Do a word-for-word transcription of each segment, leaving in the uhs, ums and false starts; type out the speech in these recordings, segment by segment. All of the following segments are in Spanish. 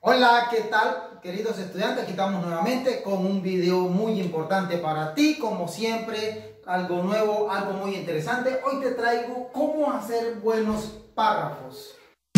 Hola, ¿qué tal, queridos estudiantes? Aquí estamos nuevamente con un video muy importante para ti, como siempre, algo nuevo, algo muy interesante. Hoy te traigo cómo hacer buenos párrafos.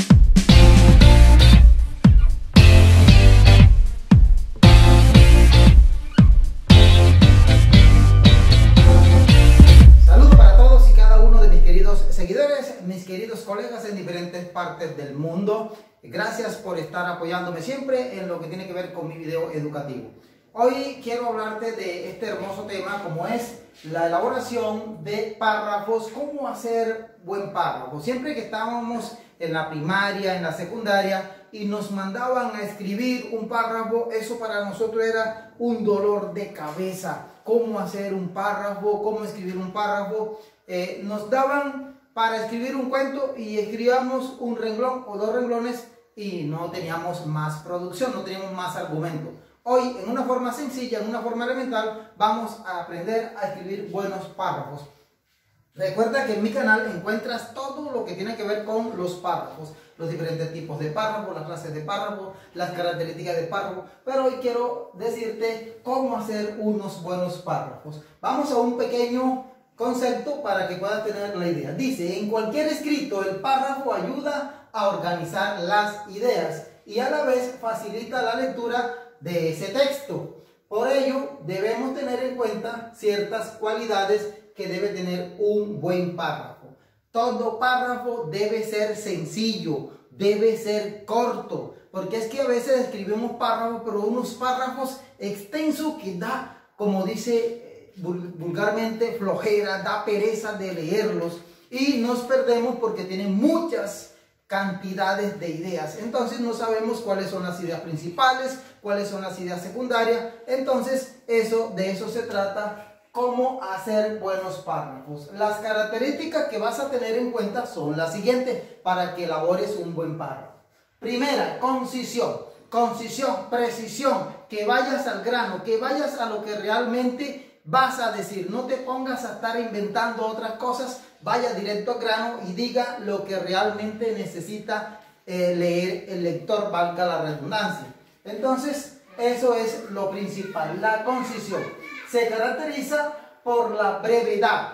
Saludos para todos y cada uno de mis queridos seguidores, mis queridos colegas en diferentes partes del mundo. Gracias por estar apoyándome siempre en lo que tiene que ver con mi video educativo. Hoy quiero hablarte de este hermoso tema como es la elaboración de párrafos, cómo hacer buen párrafo. Siempre que estábamos en la primaria, en la secundaria y nos mandaban a escribir un párrafo, eso para nosotros era un dolor de cabeza. Cómo hacer un párrafo, cómo escribir un párrafo. Eh, nos daban para escribir un cuento y escribíamos un renglón o dos renglones y no teníamos más producción, no teníamos más argumento. Hoy, en una forma sencilla, en una forma elemental, vamos a aprender a escribir buenos párrafos. Recuerda que en mi canal encuentras todo lo que tiene que ver con los párrafos, los diferentes tipos de párrafos, las clases de párrafos, las características de párrafo, pero hoy quiero decirte cómo hacer unos buenos párrafos. Vamos a un pequeño concepto para que puedas tener la idea. Dice, en cualquier escrito el párrafo ayuda a organizar las ideas y a la vez facilita la lectura de ese texto. Por ello debemos tener en cuenta ciertas cualidades que debe tener un buen párrafo. Todo párrafo debe ser sencillo, debe ser corto, porque es que a veces escribimos párrafos, pero unos párrafos extensos que da, como dice vulgarmente, flojera, da pereza de leerlos y nos perdemos porque tienen muchas cantidades de ideas. Entonces no sabemos cuáles son las ideas principales, cuáles son las ideas secundarias. Entonces eso, de eso se trata, cómo hacer buenos párrafos. Las características que vas a tener en cuenta son las siguientes para que elabores un buen párrafo. Primera, concisión. Concisión, precisión, que vayas al grano, que vayas a lo que realmente vas a decir. No te pongas a estar inventando otras cosas, vaya directo al grano y diga lo que realmente necesita eh, leer el lector, valga la redundancia. Entonces, eso es lo principal, la concisión. Se caracteriza por la brevedad.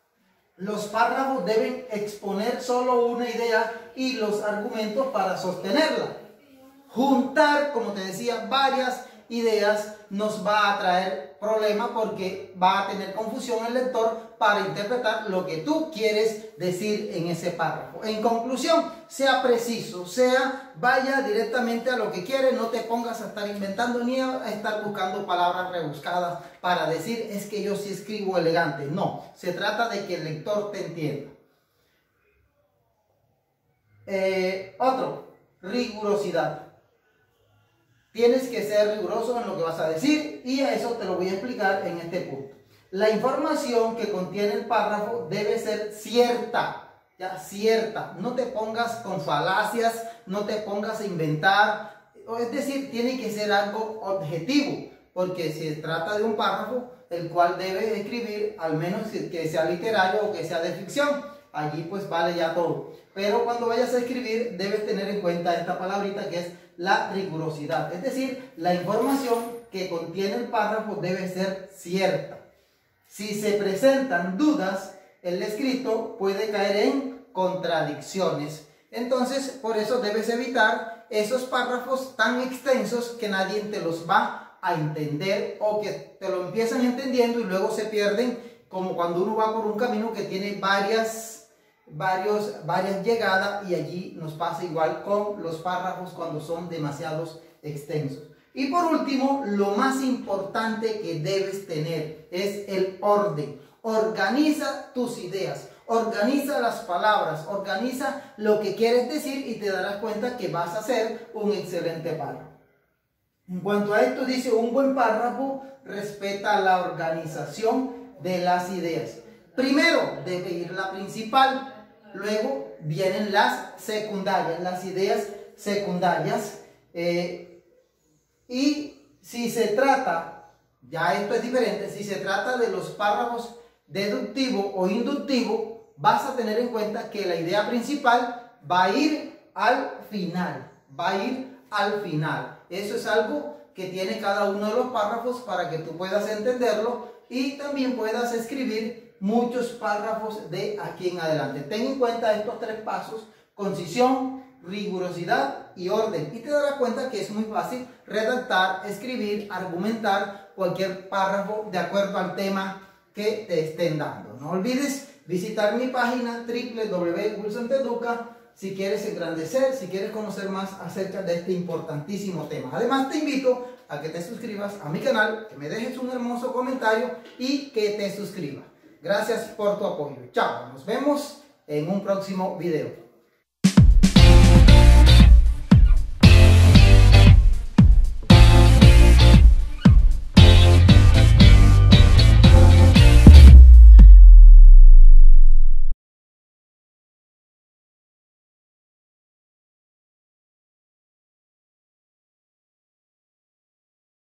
Los párrafos deben exponer solo una idea y los argumentos para sostenerla. Juntar, como te decía, varias ideas nos va a traer problemas porque va a tener confusión el lector para interpretar lo que tú quieres decir en ese párrafo. En conclusión, sea preciso, sea vaya directamente a lo que quieres, no te pongas a estar inventando ni a estar buscando palabras rebuscadas para decir es que yo sí escribo elegante. No, se trata de que el lector te entienda. Eh, otro, rigurosidad. Tienes que ser riguroso en lo que vas a decir y a eso te lo voy a explicar en este punto. La información que contiene el párrafo debe ser cierta, ya cierta. No te pongas con falacias, no te pongas a inventar. Es decir, tiene que ser algo objetivo, porque se trata de un párrafo el cual debes escribir, al menos que sea literario o que sea de ficción. Allí pues vale ya todo. Pero cuando vayas a escribir debes tener en cuenta esta palabrita que es la rigurosidad. Es decir, la información que contiene el párrafo debe ser cierta. Si se presentan dudas, el escrito puede caer en contradicciones. Entonces, por eso debes evitar esos párrafos tan extensos que nadie te los va a entender o que te lo empiezan entendiendo y luego se pierden, como cuando uno va por un camino que tiene varias Varios, varias llegadas y allí nos pasa igual con los párrafos cuando son demasiados extensos. Y por último, lo más importante que debes tener es el orden. Organiza tus ideas, organiza las palabras, organiza lo que quieres decir y te darás cuenta que vas a hacer un excelente párrafo. En cuanto a esto dice, un buen párrafo respeta la organización de las ideas. Primero debe ir la principal. Luego vienen las secundarias, las ideas secundarias. Eh, y si se trata, ya esto es diferente, si se trata de los párrafos deductivo o inductivo, vas a tener en cuenta que la idea principal va a ir al final, va a ir al final. Eso es algo que tiene cada uno de los párrafos para que tú puedas entenderlo y también puedas escribir muchos párrafos de aquí en adelante. Ten en cuenta estos tres pasos: concisión, rigurosidad y orden, y te darás cuenta que es muy fácil redactar, escribir, argumentar cualquier párrafo de acuerdo al tema que te estén dando. No olvides visitar mi página w w w punto wilson te educa si quieres engrandecer, si quieres conocer más acerca de este importantísimo tema. Además, te invito a que te suscribas a mi canal, que me dejes un hermoso comentario y que te suscribas. Gracias por tu apoyo. Chao, nos vemos en un próximo video.